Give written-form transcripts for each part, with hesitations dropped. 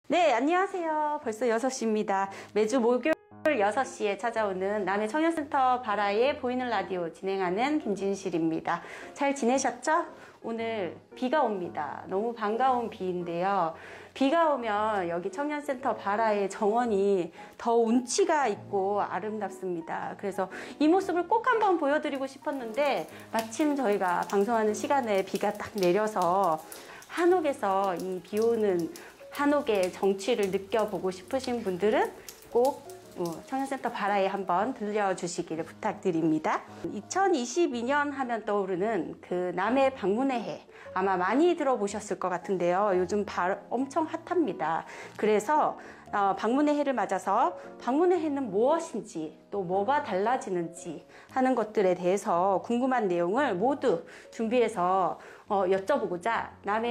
네, 안녕하세요. 벌써 6시입니다. 매주 목요일 6시에 찾아오는 남해 청년센터 바라의 보이는 라디오 진행하는 김진실입니다. 잘 지내셨죠? 오늘 비가 옵니다. 너무 반가운 비인데요. 비가 오면 여기 청년센터 바라의 정원이 더 운치가 있고 아름답습니다. 그래서 이 모습을 꼭 한번 보여드리고 싶었는데 마침 저희가 방송하는 시간에 비가 딱 내려서 한옥에서 이 비 오는 한옥의 정취를 느껴보고 싶으신 분들은 꼭 청년센터 바라에 한번 들려주시기를 부탁드립니다. 2022년 하면 떠오르는 그 남해 방문의 해, 아마 많이 들어보셨을 것 같은데요. 요즘 엄청 핫합니다. 그래서 방문의 해를 맞아서 방문의 해는 무엇인지 또 뭐가 달라지는지 하는 것들에 대해서 궁금한 내용을 모두 준비해서 여쭤보고자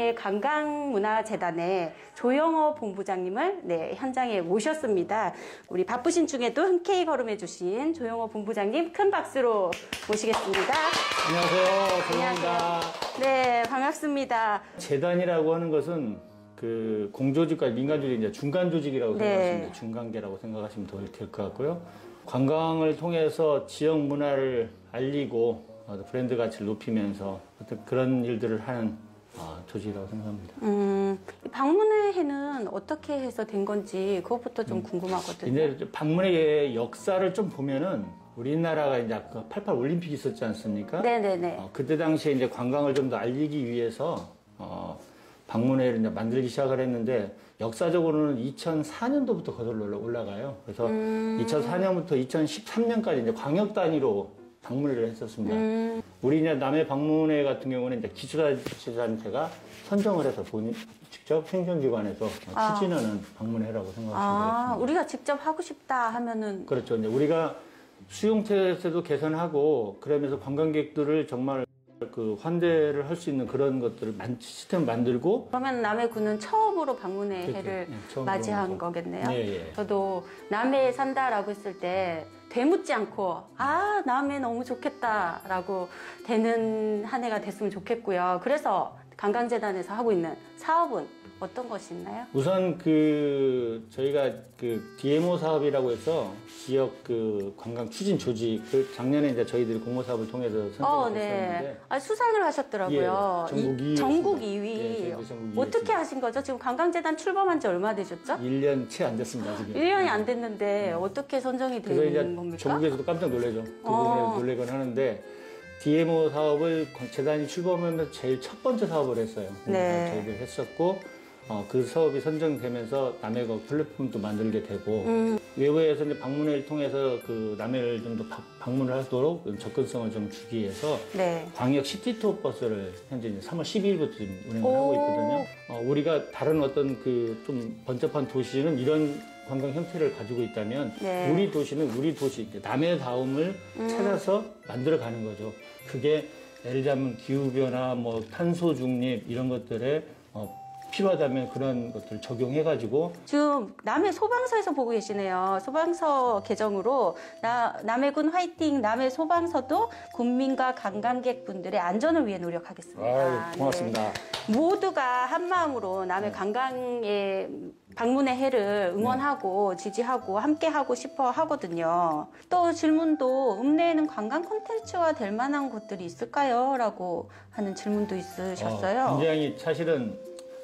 남해관광문화재단의 조영호 본부장님을 현장에 모셨습니다. 우리 바쁘신 중에도 흔쾌히 걸음해 주신 조영호 본부장님 큰 박수로 모시겠습니다. 안녕하세요. 조영호입니다. 네, 반갑습니다. 재단이라고 하는 것은 그 공조직과 민간조직, 이제 중간 조직이라고 생각하시면 돼요. 중간계라고 생각하시면 될 것 같고요. 관광을 통해서 지역 문화를 알리고 브랜드 가치를 높이면서 어떤 그런 일들을 하는 조직이라고 생각합니다. 방문의 해는 어떻게 해서 된 건지 그것부터 좀 궁금하거든요. 이제 방문의 역사를 좀 보면은 우리나라가 이제 88 올림픽이 있었지 않습니까? 네네네. 그때 당시에 이제 관광을 좀 더 알리기 위해서 방문회를 이제 만들기 시작을 했는데 역사적으로는 2004년도부터 거슬러 올라가요. 그래서 2004년부터 2013년까지 이제 광역 단위로 방문회를 했었습니다. 우리 이제 남해 방문회 같은 경우는 이제 기초자치단체가 선정을 해서 직접 행정기관에서 추진하는 방문회라고 생각하시면 되겠습니다. 우리가 직접 하고 싶다 하면은 그렇죠. 이제 우리가 수용체제도 개선하고 그러면서 관광객들을 정말 그 환대를 할 수 있는 그런 것들을 시스템 만들고. 그러면 남해군은 처음으로 방문의 해를 맞이한 거겠네요. 예. 저도 남해에 산다라고 했을 때 되묻지 않고 남해 너무 좋겠다라고 되는 한 해가 됐으면 좋겠고요. 그래서 관광재단에서 하고 있는 사업은 어떤 것이 있나요? 우선 저희가 DMO 사업이라고 해서 지역 관광 추진 조직, 작년에 이제 저희들이 공모 사업을 통해서 선정을 했었는데. 네. 수상을 하셨더라고요. 예, 전국 2위. 예, 전국 2위 어떻게 하신 거죠? 지금 관광재단 출범한 지 얼마 되셨죠? 1년 채 안 됐습니다, 지금. 1년이 안 됐는데 어떻게 선정이 된 겁니까? 전국에서도 깜짝 놀라죠. 그 부분에 놀래곤 하는데 DMO 사업을 재단이 출범하면서 제일 첫 번째 사업을 했어요. 네. 저희들 했었고 그 사업이 선정되면서 남해가 플랫폼도 만들게 되고 외부에서 이제 방문회를 통해서 남해를 좀 더 방문을 하도록 접근성을 좀 주기 위해서 광역 시티투어 버스를 현재 이제 3월 12일부터 지금 운행을 하고 있거든요. 우리가 다른 어떤 좀 번잡한 도시는 이런 관광 형태를 가지고 있다면 우리 도시는 우리 도시, 남해다움을 찾아서 만들어가는 거죠. 그게 예를 들자면 기후변화, 탄소 중립 이런 것들에 필요하다면 그런 것들을 적용해가지고. 지금 남해 소방서에서 보고 계시네요. 소방서 계정으로 남해군 화이팅, 남해 소방서도 국민과 관광객분들의 안전을 위해 노력하겠습니다. 고맙습니다. 모두가 한마음으로 남해 관광의 방문의 해를 응원하고 지지하고 함께하고 싶어 하거든요. 또 질문도 읍내에는 관광 콘텐츠화 될 만한 곳들이 있을까요? 라고 하는 질문도 있으셨어요. 굉장히 사실은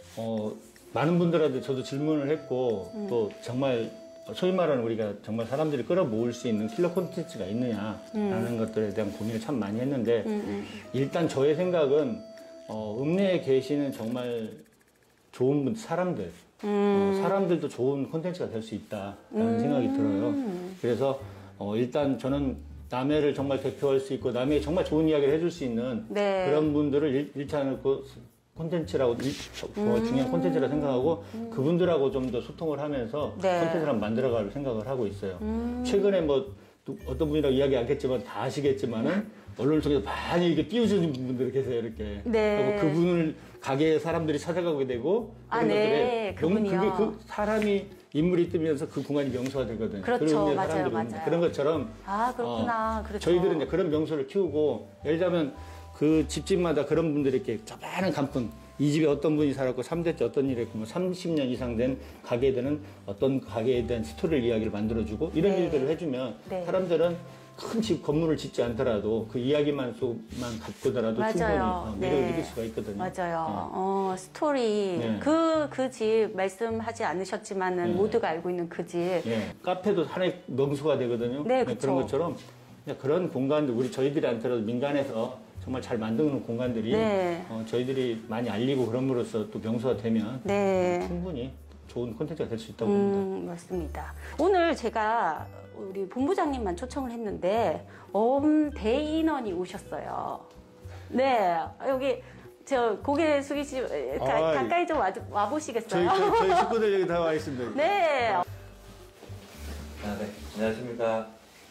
많은 분들한테 저도 질문을 했고 또 정말 소위 말하는 우리가 정말 사람들이 끌어모을 수 있는 킬러 콘텐츠가 있느냐라는 것들에 대한 고민을 참 많이 했는데 일단 저의 생각은 읍내에 계시는 정말 좋은 사람들 사람들도 좋은 콘텐츠가 될 수 있다라는 생각이 들어요. 그래서 일단 저는 남해를 정말 대표할 수 있고 남해에 정말 좋은 이야기를 해줄 수 있는 그런 분들을 일차하고 콘텐츠라고 중요한 콘텐츠라 생각하고 그분들하고 좀 더 소통을 하면서 콘텐츠를 한번 만들어갈 생각을 하고 있어요. 최근에 어떤 분이라고 이야기 않겠지만 다 아시겠지만은 언론을 통해서 많이 이렇게 띄워주는 분들이 계세요, 이렇게. 그리고 그분을 가게에 사람들이 찾아가게 되고 그분이요. 그 사람이 인물이 뜨면서 그 공간이 명소화되거든요. 그렇죠, 맞아요. 그런 것처럼. 그렇구나. 그렇죠. 저희들은 이제 그런 명소를 키우고 예를 들자면 그 집집마다 그런 분들이 이렇게 조그마한 간판 이 집에 어떤 분이 살았고 3대째 어떤 일을 했고 뭐 30년 이상 된 가게들은 어떤 가게에 대한 스토리를 이야기를 만들어주고 이런 네. 일들을 해주면 네. 사람들은 큰 집 건물을 짓지 않더라도 그 이야기만 갖고더라도 맞아요. 충분히 매력을 네. 느낄 수가 있거든요. 맞아요. 스토리. 네. 그 집 말씀하지 않으셨지만은 네. 모두가 알고 있는 그 집. 예, 카페도 하나의 명소가 되거든요. 네, 그런 그쵸. 것처럼 그냥 그런 공간들 저희들이 않더라도 민간에서 정말 잘 만드는 공간들이 네. 저희들이 많이 알리고 그럼으로써 또 명소가 되면 네. 충분히 좋은 콘텐츠가 될 수 있다고 봅니다. 맞습니다. 오늘 제가 우리 본부장님만 초청을 했는데 대인원이 오셨어요. 네, 여기 저 고개 숙이시 가까이 좀 와보시겠어요? 저희 식구들 여기 다 와 있습니다. 네. 네, 안녕하십니까.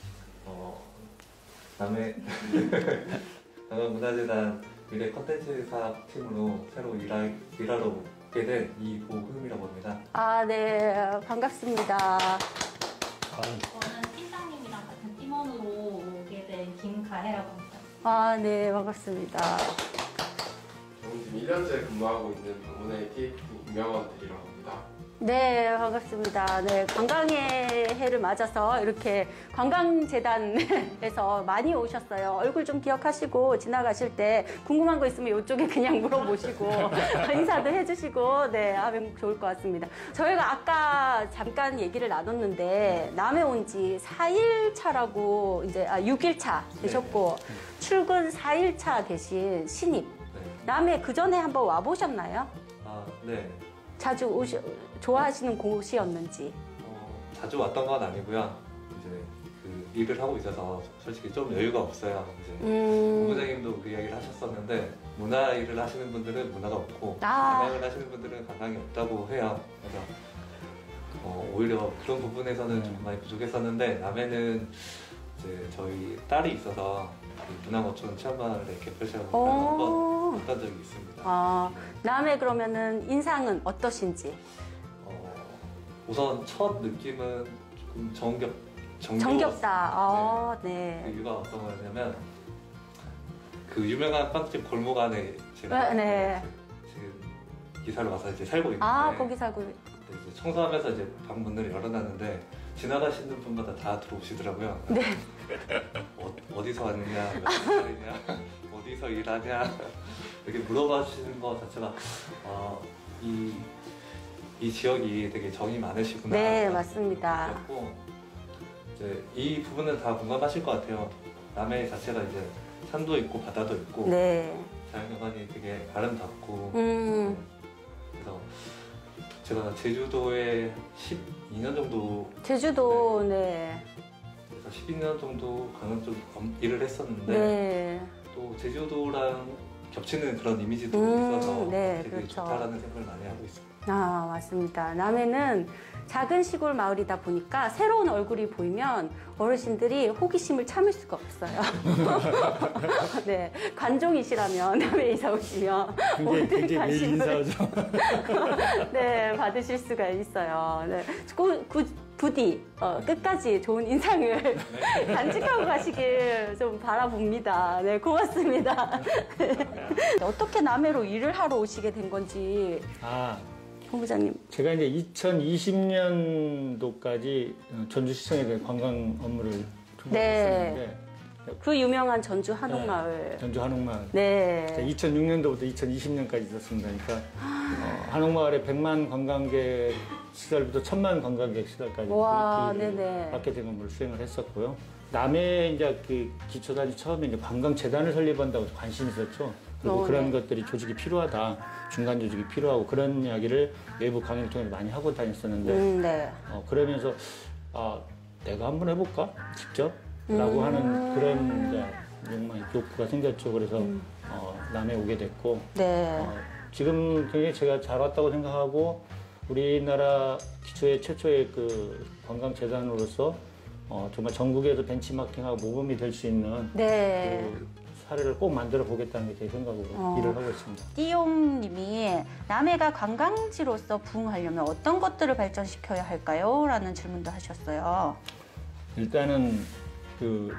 남해 남해문화재단 미래 컨텐츠 사업팀으로 새로 일하러 오게 된 이보흠이라고 합니다. 아, 네, 반갑습니다. 저는 팀장님이랑 같은 팀원으로 오게 된 김가혜라고 합니다. 아, 네, 반갑습니다. 저는 지금 1년째 근무하고 있는 방문의 TF 임명원들이라고 합니다. 네, 반갑습니다. 네, 관광의 해를 맞아서 이렇게 관광재단에서 많이 오셨어요. 얼굴 좀 기억하시고 지나가실 때 궁금한 거 있으면 이쪽에 그냥 물어보시고 인사도 해주시고 네, 하면 좋을 것 같습니다. 저희가 아까 잠깐 얘기를 나눴는데 남해 온 지 4일 차라고 이제 6일 차 되셨고 출근 4일 차 되신 신입. 네. 남해 그 전에 한번 와보셨나요? 네. 자주 좋아하시는 곳이었는지. 자주 왔던 건 아니고요. 이제 그 일을 하고 있어서 솔직히 좀 여유가 없어요. 이제 본부장님도 그 이야기를 하셨었는데 문화 일을 하시는 분들은 문화가 없고 관광을 하시는 분들은 관광이 없다고 해요. 그래서 오히려 그런 부분에서는 좀 많이 부족했었는데 남해는 이제 저희 딸이 있어서 문화어촌 체험관을 이렇게 펼쳐서 한번 갔던 적이 있습니다. 남해 그러면은 인상은 어떠신지? 우선 첫 느낌은 조금 정겹다. 그 네. 이유가 어떤 거냐면 그 유명한 빵집 골목 안에 제가 네. 지금 기사를 와서 이제 살고 있는데 거기 살고. 이제 청소하면서 이제 방 문을 열어놨는데 지나가시는 분마다 다 들어오시더라고요. 네. 어디서 왔느냐, 몇 살이냐, 어디서 일하냐 이렇게 물어봐 주시는 것 자체가 이 지역이 되게 정이 많으시구나. 네, 맞습니다. 그랬고 이제 이 부분은 다 공감하실 것 같아요. 남해 자체가 이제 산도 있고 바다도 있고 네. 자연경관이 되게 아름답고 그래서 제가 제주도에 12년 정도 제주도, 네. 그래서 12년 정도 강원 쪽 일을 했었는데 네. 또 제주도랑 겹치는 그런 이미지도 있어서 네, 되게 그렇죠. 좋다라는 생각을 많이 하고 있습니다. 맞습니다. 남해는 작은 시골 마을이다 보니까 새로운 얼굴이 보이면 어르신들이 호기심을 참을 수가 없어요. 네, 관종이시라면 남해 이사 오시면 굉장히 매일 인사하죠. 네, 받으실 수가 있어요. 네, 부디 끝까지 좋은 인상을 간직하고 가시길 좀 바라봅니다. 네, 고맙습니다. 어떻게 남해로 일을 하러 오시게 된 건지 본부장님. 제가 이제 2020년도까지 전주시청에 관광 업무를 총괄했었는데 그 유명한 전주 한옥마을. 전주 한옥마을. 네. 2006년도부터 2020년까지 있었습니다. 그러니까 한옥마을에 100만 관광객 시설부터 1000만 관광객 시설까지 와, 그 네네. 마케팅 업무를 수행을 했었고요. 남해 이제 그 기초단위 처음에 이제 관광재단을 설립한다고 관심이 있었죠. 그리고 그런 것들이 조직이 필요하다, 중간 조직이 필요하고 그런 이야기를 외부 강의를 통해서 많이 하고 다녔었는데 네. 그러면서 내가 한번 해볼까 직접? 라고 하는 그런 이제 욕구가 생겼죠. 그래서 남해 오게 됐고 네. 지금 굉장히 제가 잘 왔다고 생각하고 우리나라 기초의 최초의 그 관광재단으로서 정말 전국에서 벤치마킹하고 모범이 될 수 있는 네. 그 사례를 꼭 만들어 보겠다는 게 제 생각으로 일을 하고 있습니다. 띠용님이 남해가 관광지로서 부흥하려면 어떤 것들을 발전시켜야 할까요? 라는 질문도 하셨어요. 일단은 그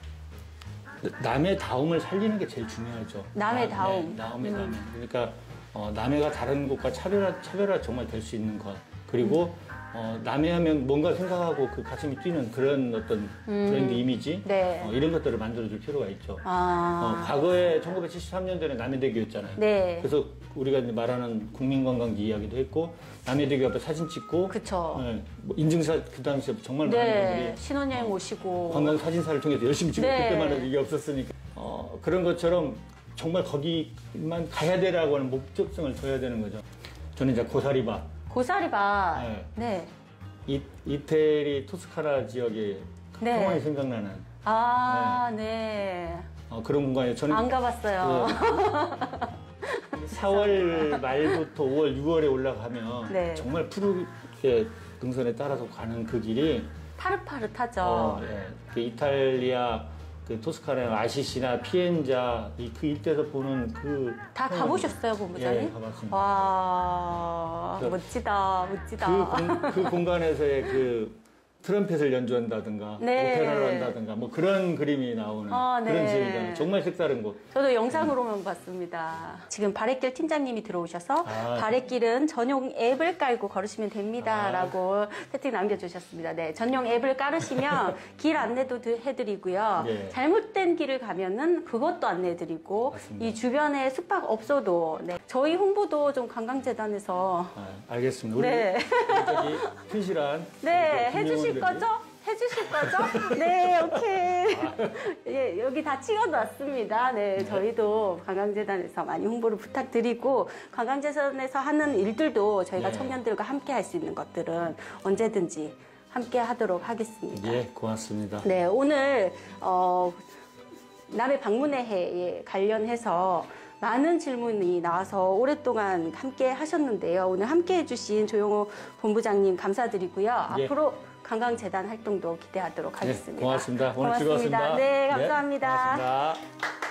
남의 다움을 살리는 게 제일 중요하죠. 남의 다움. 남의 다움. 그러니까 남해가 다른 곳과 차별화 정말 될 수 있는 것. 그리고 남해하면 뭔가 생각하고 그 가슴이 뛰는 그런 어떤 브랜드 이미지 네. 이런 것들을 만들어줄 필요가 있죠. 아. 과거에 1973년도에 남해대교였잖아요. 네. 그래서 우리가 이제 말하는 국민관광지 이야기도 했고 남해대교 앞에 사진 찍고 그쵸. 뭐 인증사 그 당시에 정말 많은 네. 분들이 신혼여행 오시고. 관광 사진사를 통해서 열심히 찍고 네. 그때만 해도 이게 없었으니까 그런 것처럼 정말 거기만 가야 되라고 하는 목적성을 둬야 되는 거죠. 저는 이제 고사리바 고사리바. 네. 네. 이태리 토스카나 지역에 네. 상황이 생각나는 아, 네. 그런 공간이에요. 저는 안 가봤어요. 4월 말부터 5월, 6월에 올라가면 네. 정말 푸르게 능선에 따라서 가는 그 길이 파릇파릇하죠. 그 이탈리아 그 토스카나 아시시나 피엔자 그 일대에서 보는 그 다 가보셨어요, 본부장님? 예, 가봤습니다. 와, 그- 멋지다, 멋지다. 그 공간에서의 그 트럼펫을 연주한다든가 네. 오페라를 한다든가 뭐 그런 그림이 나오는 아, 네. 그런 지역이잖아요. 정말 색다른 곳. 저도 영상으로만 봤습니다. 지금 바랫길 팀장님이 들어오셔서 아. 바랫길은 전용 앱을 깔고 걸으시면 됩니다. 아. 라고 채팅 남겨주셨습니다. 네, 전용 앱을 깔으시면 길 안내도 해드리고요. 네. 잘못된 길을 가면은 그것도 안내해드리고 맞습니다. 이 주변에 숙박 업소도 네, 저희 홍보도 좀 관광재단에서 알겠습니다. 우리 네. 저기 튼실한 네, 그 해주실 김용원들이 거죠? 해주실 거죠? 네, 오케이. 예, 여기 다 찍어놨습니다. 네, 저희도 관광재단에서 많이 홍보를 부탁드리고, 관광재단에서 하는 일들도 저희가 네. 청년들과 함께 할 수 있는 것들은 언제든지 함께 하도록 하겠습니다. 예, 고맙습니다. 네, 오늘, 남해 방문의 해에 관련해서 많은 질문이 나와서 오랫동안 함께 하셨는데요. 오늘 함께 해주신 조용호 본부장님 감사드리고요. 예. 앞으로 관광재단 활동도 기대하도록 네, 하겠습니다. 고맙습니다. 오늘 고맙습니다. 즐거웠습니다. 네, 감사합니다. 고맙습니다.